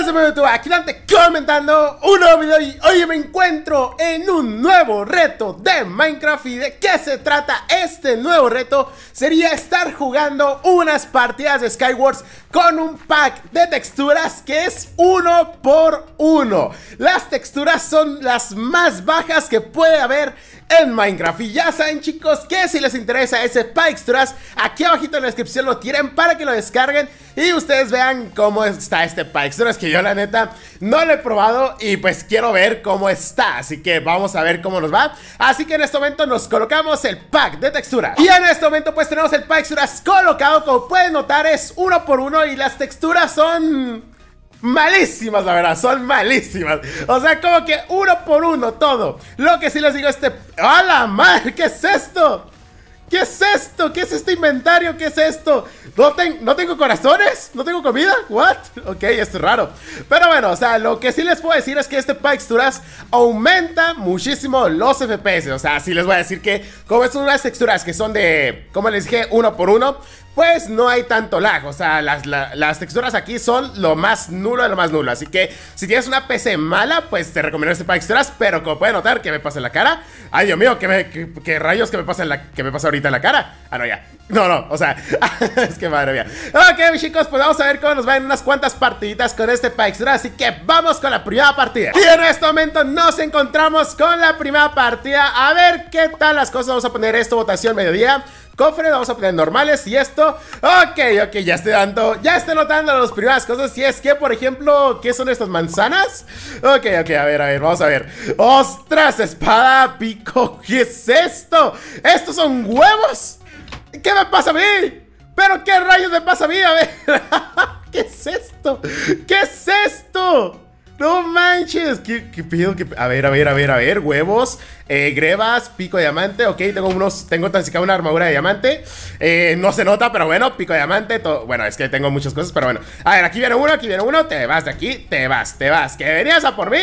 de YouTube, aquí Dante comentando un nuevo video y hoy me encuentro en un nuevo reto de Minecraft. ¿Y de qué se trata este nuevo reto? Sería estar jugando unas partidas de Skywars con un pack de texturas que es 1 por 1. Las texturas son las más bajas que puede haber en Minecraft. Y ya saben, chicos, que si les interesa ese pack de texturas, aquí abajito en la descripción lo tienen para que lo descarguen y ustedes vean cómo está este pack de texturas, que yo la neta no lo he probado y pues quiero ver cómo está. Así que vamos a ver cómo nos va. Así que en este momento nos colocamos el pack de texturas. Y en este momento pues tenemos el pack de texturas colocado. Como pueden notar es 1 por 1 y las texturas son malísimas, la verdad, son malísimas. O sea, como que 1 por 1 todo. Lo que sí les digo, ¡a la madre! ¿Qué es esto? ¿Qué es esto? ¿Qué es este inventario? ¿Qué es esto? ¿No tengo corazones? ¿No tengo comida? ¿What? Ok, esto es raro. Pero bueno, o sea, lo que sí les puedo decir es que este pack de texturas aumenta muchísimo los FPS. O sea, sí les voy a decir que como son unas texturas que son de, como les dije, 1 por 1, pues no hay tanto lag. O sea, las texturas aquí son lo más nulo de lo más nulo. Así que si tienes una PC mala, pues te recomiendo este pack de texturas. Pero como pueden notar, ¿qué me pasa en la cara? Ay, Dios mío, ¿qué rayos que me pasa ahorita en la cara? Ah, no, ya. No, o sea, es que madre mía. Ok, chicos, pues vamos a ver cómo nos va en unas cuantas partiditas con este pack de texturas. Así que vamos con la primera partida. Y en este momento nos encontramos con la primera partida. A ver qué tal las cosas. Vamos a poner esto, votación mediodía. Cofre, vamos a poner normales y esto. Ok, ya estoy notando las primeras cosas. Y es que, por ejemplo, ¿qué son estas manzanas? Ok, a ver, vamos a ver. ¡Ostras! Espada, pico, ¿qué es esto? ¿Estos son huevos? ¿Qué me pasa a mí? ¿Pero qué rayos me pasa a mí? A ver, ¿qué es esto? ¿Qué es esto? No manches, ¿qué pido? A ver, huevos, grebas, pico de diamante. Ok, tengo tan siquiera una armadura de diamante. No se nota, pero bueno, pico de diamante, todo. Bueno, es que tengo muchas cosas, pero bueno. A ver, aquí viene uno, te vas de aquí, te vas. ¿Que venías a por mí?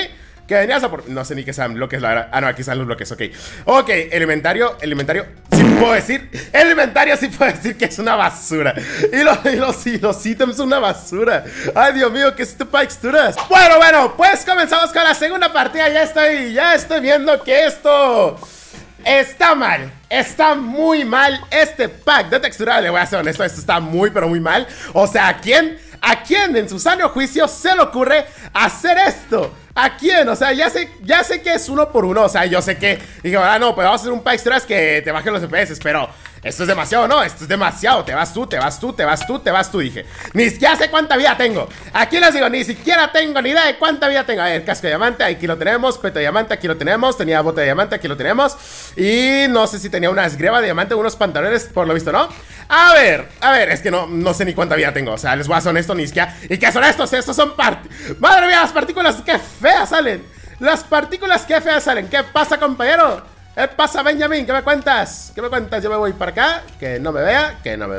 No sé ni qué sean bloques, la verdad. Ah, no, aquí están los bloques, ok, el inventario, sí puedo decir. El inventario sí puedo decir que es una basura. Y los ítems son una basura. Ay, Dios mío, ¿qué es este pack de texturas? Bueno, pues comenzamos con la segunda partida. Ya estoy viendo que esto está mal. Está muy mal este pack de texturas. Le voy a ser honesto, esto está muy, pero muy mal. O sea, ¿a quién en su sano juicio se le ocurre hacer esto? ¿A quién? O sea, ya sé que es 1 por 1. O sea, yo sé que dije, no, pues vamos a hacer un pack de texturas que te bajen los FPS. Pero esto es demasiado, ¿no? Esto es demasiado. Te vas tú, dije. Ni siquiera sé cuánta vida tengo. Aquí les digo, ni siquiera tengo ni idea de cuánta vida tengo. A ver, casco de diamante, aquí lo tenemos. Peto de diamante, aquí lo tenemos. Tenía bote de diamante, aquí lo tenemos. Y no sé si tenía unas grebas de diamante, unos pantalones, por lo visto, ¿no? A ver, es que no sé ni cuánta vida tengo. O sea, les voy a ser honesto, ni siquiera. ¿Y qué son estos? Estos son madre mía, las partículas, qué feas salen. Las partículas, qué feas salen. ¿Qué pasa, compañero? ¿Qué pasa, Benjamin? ¿Qué me cuentas? Yo me voy para acá. Que no me vea.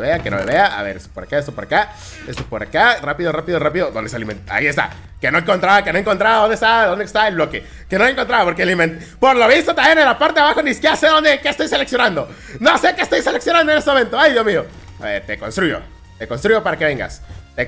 A ver, esto por acá, esto por acá. Rápido. ¿Dónde está el inventario? Ahí está. Que no encontraba. ¿Dónde está el bloque? Que no lo encontraba porque el inventario, por lo visto, también en la parte de abajo ni siquiera sé qué estoy seleccionando. No sé qué estoy seleccionando en este momento. Ay, Dios mío. A ver, te construyo para que vengas.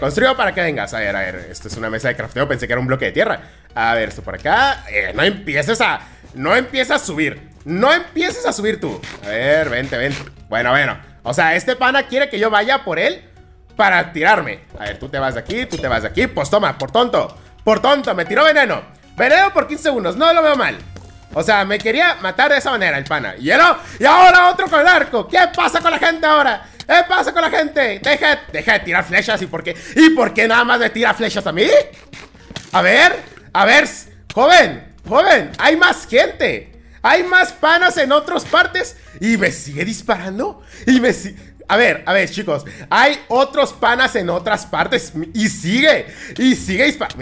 A ver, esto es una mesa de crafteo. Pensé que era un bloque de tierra. A ver, esto por acá. No empieces a subir. No empieces a subir tú. A ver, vente. Bueno. O sea, este pana quiere que yo vaya por él para tirarme. A ver, tú te vas de aquí. Pues toma, por tonto, me tiró veneno. Veneno por 15 segundos, no lo veo mal. O sea, me quería matar de esa manera el pana. Y ahora otro con el arco. ¿Qué pasa con la gente ahora? ¿Qué pasa con la gente? Deja de tirar flechas. ¿Y por qué nada más me tira flechas a mí? A ver, joven, hay más gente. Hay más panas en otras partes. Y me sigue disparando. A ver, chicos. Hay otros panas en otras partes. Y sigue disparando.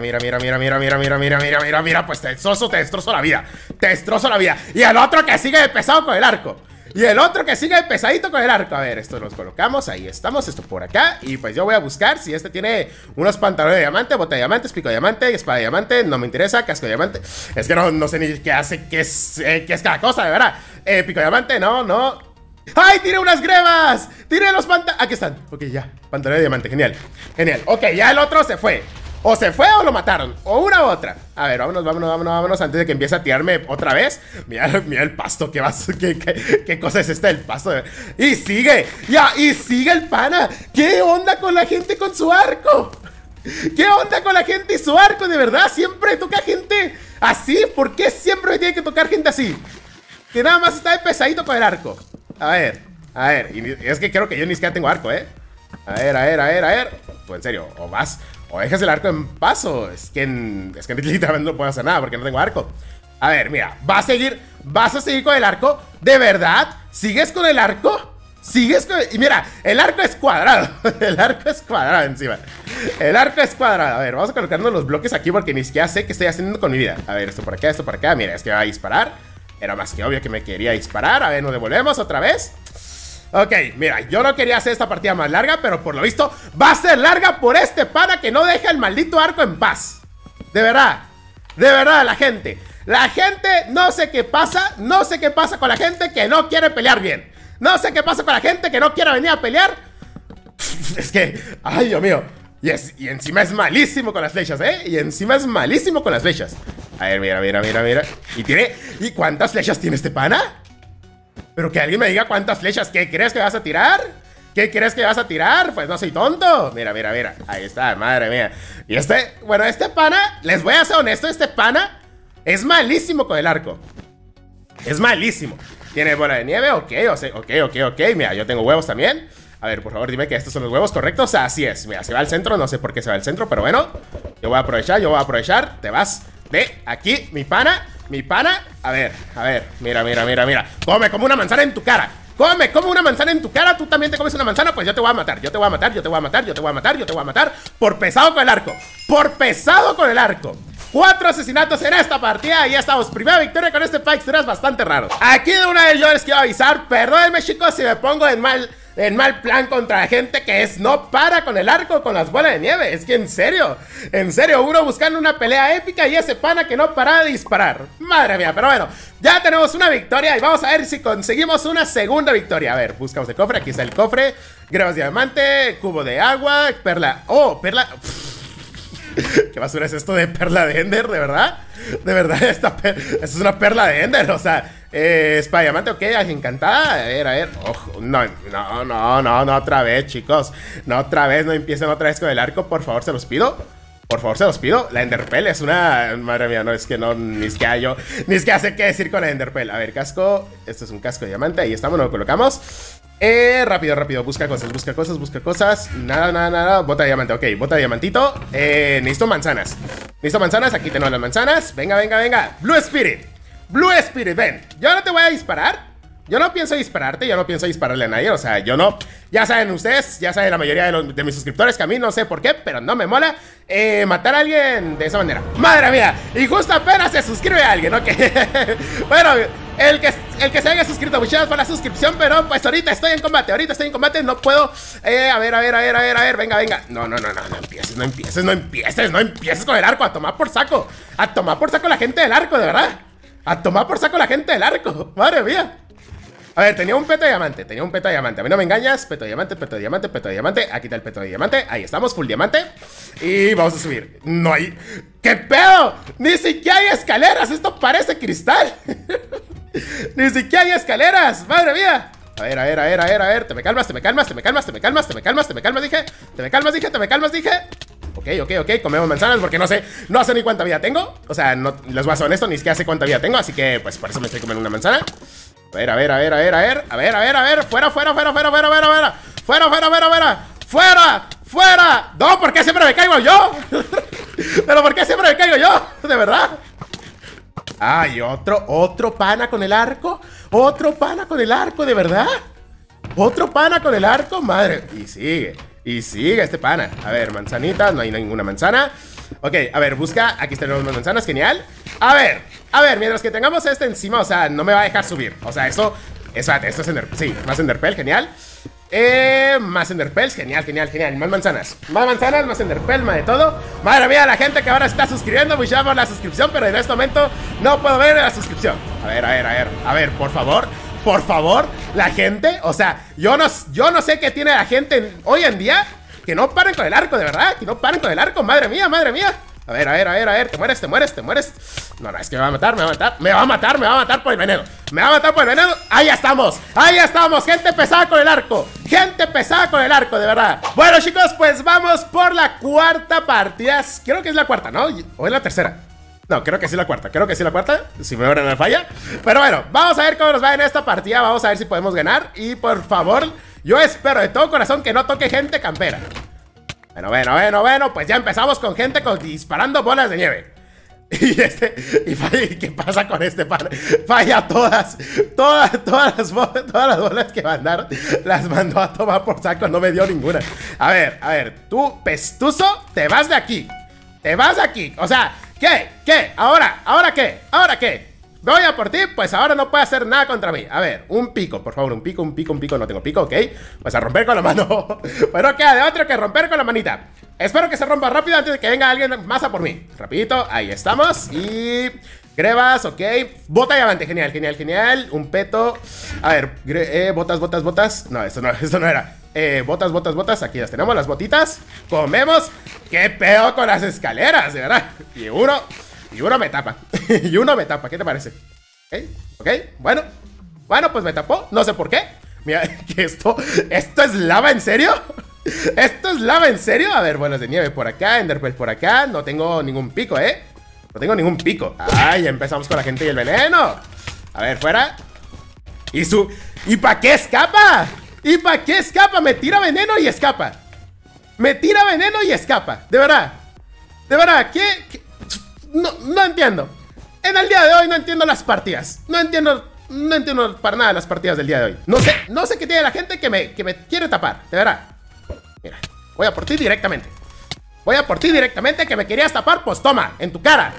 Mira. Pues te destrozo la vida. Y el otro que sigue pesado con el arco. Y el otro que sigue pesadito con el arco. A ver, esto nos colocamos, ahí estamos, esto por acá. Y pues yo voy a buscar si este tiene unos pantalones de diamante, bota de diamante, pico de diamante, espada de diamante. No me interesa, casco de diamante. Es que no sé ni qué hace, qué es cada cosa, de verdad. Pico de diamante, no. ¡Ay, tiré unas grebas! ¡Tiré los pantalones! Aquí están, ok, ya, pantalones de diamante, genial. Ok, ya el otro se fue. O se fue o lo mataron. O una u otra. A ver, vámonos antes de que empiece a tirarme otra vez. Mira el pasto. ¿Qué cosa es esta del pasto? Y sigue. Ya, y sigue el pana. ¿Qué onda con la gente con su arco? ¿Qué onda con la gente y su arco? De verdad, siempre toca gente así. ¿Por qué siempre me tiene que tocar gente así? Que nada más está de pesadito con el arco. A ver. Y es que creo que yo ni siquiera tengo arco, A ver. Pues en serio, o vas, o dejas el arco en paso. Es que literalmente no puedo hacer nada porque no tengo arco. A ver, mira, vas a seguir con el arco. ¿De verdad? ¿Sigues con el arco? Y mira, el arco es cuadrado. El arco es cuadrado encima. El arco es cuadrado. A ver, vamos a colocarnos los bloques aquí porque ni siquiera sé qué estoy haciendo con mi vida. A ver, esto por acá. Mira, es que va a disparar. Era más que obvio que me quería disparar. A ver, nos devolvemos otra vez. Ok, mira, yo no quería hacer esta partida más larga, pero por lo visto va a ser larga por este pana que no deja el maldito arco en paz. De verdad, la gente no sé qué pasa con la gente que no quiere pelear bien. No sé qué pasa con la gente que no quiere venir a pelear. Es que, ay, Dios mío. Y encima es malísimo con las flechas, A ver, mira. ¿Y cuántas flechas tiene este pana? Pero que alguien me diga cuántas flechas. ¿Qué crees que vas a tirar? Pues no soy tonto. Mira. Ahí está, madre mía. Y este pana, les voy a ser honesto, este pana es malísimo con el arco. Es malísimo. ¿Tiene bola de nieve? Ok. Mira, yo tengo huevos también. A ver, por favor, dime que estos son los huevos correctos. Así es. Mira, se va al centro. No sé por qué se va al centro, pero bueno. Yo voy a aprovechar. Te vas de aquí, mi pana. A ver. Mira. Come como una manzana en tu cara. Tú también te comes una manzana. Pues yo te voy a matar. Por pesado con el arco. 4 asesinatos en esta partida. Y ya estamos, primera victoria con este pack. Serás bastante raro. Aquí de una vez yo les quiero avisar. Perdónenme, chicos, si me pongo en mal plan contra la gente que no para con el arco, con las bolas de nieve. Es que en serio, uno buscando una pelea épica y ese pana que no para de disparar. Madre mía, pero bueno, ya tenemos una victoria y vamos a ver si conseguimos una segunda victoria. A ver, buscamos el cofre, aquí está el cofre. Gravas diamante, cubo de agua, perla. Oh, perla. ¿Qué basura es esto de perla de Ender? ¿De verdad? Esto es una perla de Ender, o sea, espada diamante, ok, encantada. A ver, ojo, no, otra vez, chicos. No empiecen otra vez con el arco, por favor, se los pido. La Enderpell es una... Madre mía, no, es que no, ni siquiera sé qué decir con la Enderpell. A ver, casco, esto es un casco de diamante, ahí estamos, lo colocamos. Rápido, busca cosas. Nada, bota de diamante, ok, bota de diamantito. Necesito manzanas, aquí tenemos las manzanas. Venga, Blue Spirit, ven. Yo no te voy a disparar. Yo no pienso dispararte, yo no pienso dispararle a nadie. O sea, yo no, ya saben ustedes, ya saben la mayoría de mis suscriptores que a mí no sé por qué, pero no me mola matar a alguien de esa manera. Madre mía, y justo apenas se suscribe a alguien, ok. Bueno, el que se haya suscrito, muchas gracias por la suscripción, pero pues ahorita estoy en combate, no puedo. A ver, venga. No empieces con el arco, a tomar por saco la gente del arco, de verdad. A tomar por saco la gente del arco, madre mía. A ver, tenía un peto de diamante. A mí no me engañas. Peto de diamante. Aquí está el peto de diamante. Ahí estamos, full diamante. Y vamos a subir. No hay... ¿Qué pedo? Ni siquiera hay escaleras. Esto parece cristal. Ni siquiera hay escaleras. Madre mía. A ver. Te me calmas, dije. Ok, comemos manzanas porque no sé ni cuánta vida tengo. O sea, no, les voy a ser honesto, ni siquiera sé cuánta vida tengo. Así que, pues, por eso me estoy comiendo una manzana. A ver, fuera. No, ¿por qué siempre me caigo yo? Pero ¿por qué siempre me caigo yo? De verdad. Ay, otro pana con el arco. De verdad. Otro pana con el arco, madre. Y sigue este pana. A ver, manzanitas, no hay ninguna manzana. Ok, a ver, busca. Aquí tenemos unas manzanas, genial. A ver, mientras que tengamos este encima, o sea, no me va a dejar subir. O sea, esto es Enderpell, sí, más Enderpell, genial. Más Enderpells, genial. Más manzanas, más Enderpell, más de todo. Madre mía, la gente que ahora está suscribiendo, muchas por la suscripción, pero en este momento no puedo ver la suscripción. A ver, por favor, la gente, o sea, yo no sé qué tiene la gente hoy en día Que no paren con el arco, de verdad. Que no paren con el arco, madre mía, madre mía. A ver, a ver, a ver, a ver, te mueres, te mueres, te mueres. No, no, es que me va a matar, me va a matar. Me va a matar, me va a matar por el veneno. Me va a matar por el veneno. Ahí estamos, gente pesada con el arco. Gente pesada con el arco, de verdad. Bueno, chicos, pues vamos por la cuarta partida. Creo que es la cuarta, ¿no? ¿O es la tercera? No, creo que sí la cuarta, creo que sí la cuarta. Si me no me falla. Pero bueno, vamos a ver cómo nos va en esta partida. Vamos a ver si podemos ganar. Y por favor, yo espero de todo corazón que no toque gente campera. Bueno, pues ya empezamos con gente disparando bolas de nieve. Y falla, ¿qué pasa con este pan? Falla todas las bolas que mandaron. Las mandó a tomar por saco, no me dio ninguna. A ver, tú, pestuzo, te vas de aquí. Te vas de aquí, o sea, ¿qué? ¿Ahora qué? Voy a por ti, pues ahora no puede hacer nada contra mí. A ver, un pico, por favor, un pico. No tengo pico, ok. Pues a romper con la mano. Pero queda de otro que romper con la manita. Espero que se rompa rápido antes de que venga alguien más a por mí. Rapidito, ahí estamos. Y... grebas, ok. Bota diamante, genial. Un peto. A ver, botas. No, esto no era. Botas, aquí las tenemos, las botitas. Comemos. ¿Qué pedo con las escaleras, de verdad? Y uno me tapa. ¿Qué te parece? Ok, bueno, pues me tapó, no sé por qué. Mira, que esto es lava, ¿en serio? ¿Esto es lava, en serio? A ver, bolas de nieve por acá, enderpearl por acá. No tengo ningún pico, no tengo ningún pico. Ay, empezamos con la gente y el veneno. A ver, fuera. ¿Y para qué escapa? Me tira veneno y escapa. De verdad, ¿qué? No entiendo. En el día de hoy no entiendo las partidas. No entiendo para nada las partidas del día de hoy. No sé qué tiene la gente que me quiere tapar, de verdad. Mira, voy a por ti directamente. Que me querías tapar, pues toma, en tu cara.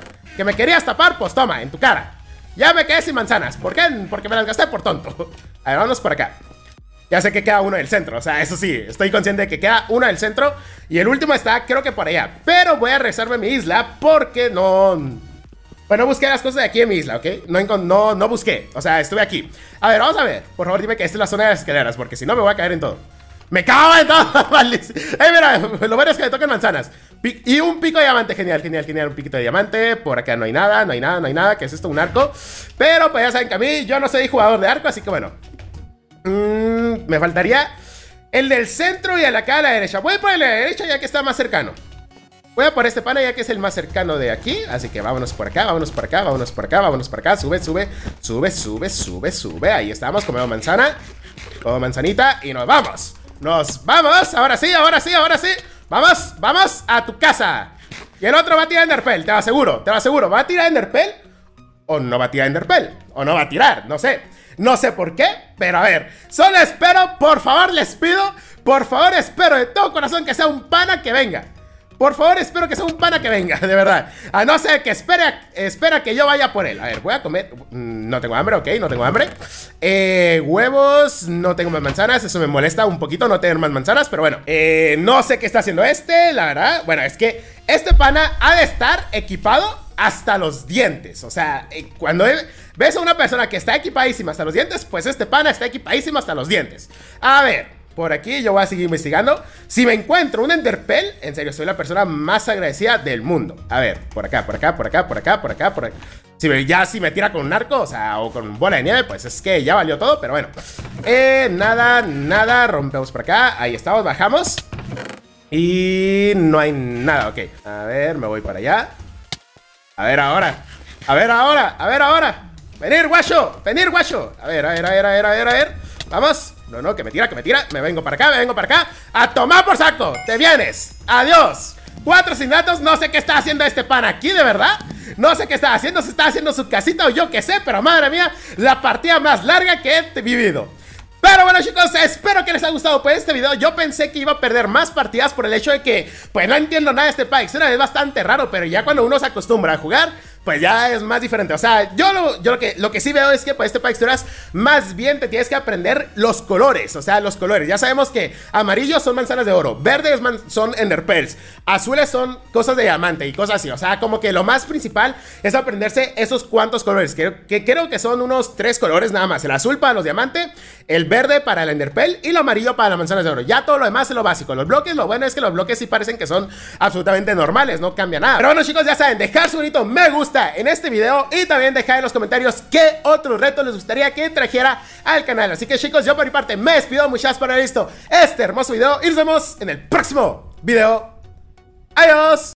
Ya me quedé sin manzanas. ¿Por qué? Porque me las gasté por tonto. A ver, vámonos por acá. Ya sé que queda uno del centro, o sea, eso sí, estoy consciente de que queda uno del centro. Y el último está, creo que por allá. Pero voy a regresarme a mi isla porque no busqué las cosas de aquí en mi isla, ¿ok? No busqué, o sea, estuve aquí. A ver, vamos a ver, por favor dime que esta es la zona de las escaleras, porque si no me voy a caer en todo. ¡Me cago en todo! Vale. Mira, lo bueno es que me tocan manzanas. Y un pico de diamante, genial, un piquito de diamante. Por acá no hay nada, ¿qué es esto? Un arco. Pero pues ya saben que a mí, yo no soy jugador de arco, así que bueno. Me faltaría el del centro y el acá a la derecha. Voy por el de la derecha ya que está más cercano. Voy a por este pana ya que es el más cercano de aquí. Así que vámonos por acá. Sube. Ahí estamos, comemos manzana. Como manzanita y nos vamos. Ahora sí. Vamos a tu casa. Y el otro va a tirar enderpearl, te lo aseguro. ¿Va a tirar enderpearl? ¿O no va a tirar enderpearl? ¿O no va a tirar? No sé por qué, pero a ver, solo espero, por favor les pido, espero de todo corazón que sea un pana que venga. De verdad. A no ser que espera que yo vaya por él. A ver, voy a comer. No tengo hambre, ok, huevos, no tengo más manzanas. Eso me molesta un poquito no tener más manzanas, pero bueno. No sé qué está haciendo la verdad. Bueno, es que este pana ha de estar equipado hasta los dientes. O sea, cuando ves a una persona que está equipadísima hasta los dientes, pues este pana está equipadísimo hasta los dientes. A ver, por aquí yo voy a seguir investigando. Si me encuentro un enderpearl, en serio, soy la persona más agradecida del mundo. A ver, por acá. Si me tira con un arco, o sea, o con bola de nieve, pues es que ya valió todo, pero bueno. Nada, rompemos por acá. Ahí estamos, bajamos. Y no hay nada, ok. A ver, me voy para allá. A ver ahora. Venir, guacho. A ver. Vamos. No, que me tira. Me vengo para acá. A tomar por saco. Te vienes. Adiós. 4 sin datos. No sé qué está haciendo este pan aquí, de verdad. No sé qué está haciendo. Se está haciendo su casita o yo qué sé. Pero madre mía, la partida más larga que he vivido. Pero bueno, chicos, espero que les haya gustado pues este video. Yo pensé que iba a perder más partidas por el hecho de que pues no entiendo nada de este pack. Es bastante raro, pero ya cuando uno se acostumbra a jugar, pues ya es más diferente. O sea, yo lo que sí veo es que pues este pack de texturas más bien te tienes que aprender los colores. O sea, los colores. Ya sabemos que amarillos son manzanas de oro, verdes son ender pearls, azules son cosas de diamante y cosas así. O sea, como que lo más principal es aprenderse esos cuantos colores, que creo que son unos 3 colores nada más. El azul para los diamantes, el verde para el ender pearl y el amarillo para las manzanas de oro. Ya todo lo demás es lo básico. Los bloques, lo bueno es que los bloques sí parecen que son absolutamente normales, no cambia nada. Pero bueno, chicos, ya saben, dejar su bonito me gusta en este video y también dejar en los comentarios qué otros retos les gustaría que trajera al canal. Así que, chicos, yo por mi parte me despido. Muchas gracias por haber visto este hermoso video y nos vemos en el próximo video. Adiós.